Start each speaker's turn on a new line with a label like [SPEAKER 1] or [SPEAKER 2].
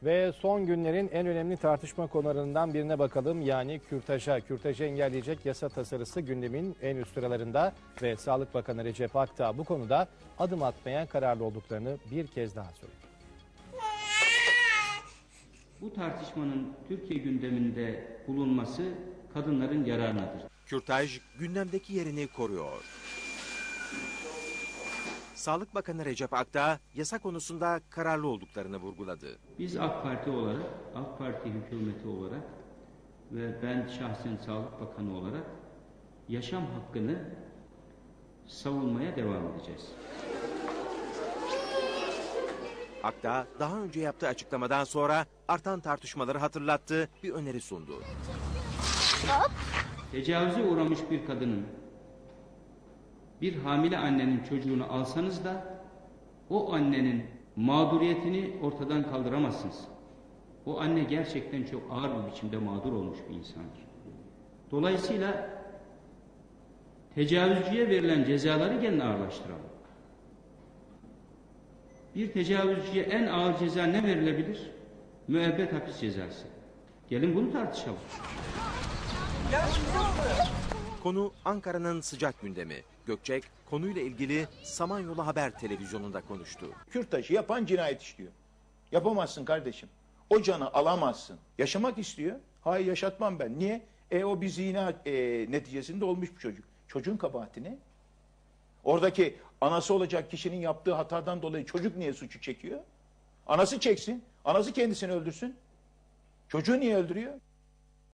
[SPEAKER 1] Ve son günlerin en önemli tartışma konularından birine bakalım. Yani kürtaja. Kürtajı engelleyecek yasa tasarısı gündemin en üst sıralarında ve Sağlık Bakanı Recep Akdağ bu konuda adım atmaya kararlı olduklarını bir kez daha söyledi.
[SPEAKER 2] Bu tartışmanın Türkiye gündeminde bulunması kadınların yararınadır.
[SPEAKER 3] Kürtaj gündemdeki yerini koruyor. Sağlık Bakanı Recep Akdağ yasa konusunda kararlı olduklarını vurguladı.
[SPEAKER 2] Biz AK Parti olarak, AK Parti hükümeti olarak ve ben şahsen Sağlık Bakanı olarak yaşam hakkını savunmaya devam edeceğiz.
[SPEAKER 3] Akdağ daha önce yaptığı açıklamadan sonra artan tartışmaları hatırlattı, bir öneri sundu.
[SPEAKER 2] Tecavüze uğramış bir kadının, bir hamile annenin çocuğunu alsanız da o annenin mağduriyetini ortadan kaldıramazsınız. O anne gerçekten çok ağır bir biçimde mağdur olmuş bir insandır. Dolayısıyla tecavüzcüye verilen cezaları gelin ağırlaştıralım. Bir tecavüzcüye en ağır ceza ne verilebilir? Müebbet hapis cezası. Gelin bunu tartışalım.
[SPEAKER 3] Konu Ankara'nın sıcak gündemi. Gökçek konuyla ilgili Samanyolu Haber televizyonunda konuştu.
[SPEAKER 4] Kürtajı yapan cinayet işliyor. Yapamazsın kardeşim. O canı alamazsın. Yaşamak istiyor. Hayır, yaşatmam ben. Niye? O bir zina neticesinde olmuş bir çocuk. Çocuğun kabahati ne? Oradaki anası olacak kişinin yaptığı hatadan dolayı çocuk niye suçu çekiyor? Anası çeksin. Anası kendisini öldürsün. Çocuğu niye öldürüyor?